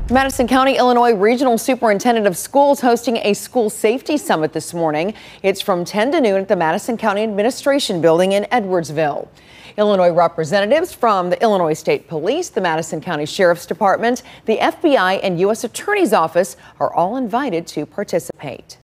Madison County Illinois Regional Superintendent of Schools hosting a school safety summit this morning. It's from 10 to noon at the Madison County Administration Building in Edwardsville. Illinois representatives from the Illinois State Police, the Madison County Sheriff's Department, the FBI, and U.S. Attorney's Office are all invited to participate.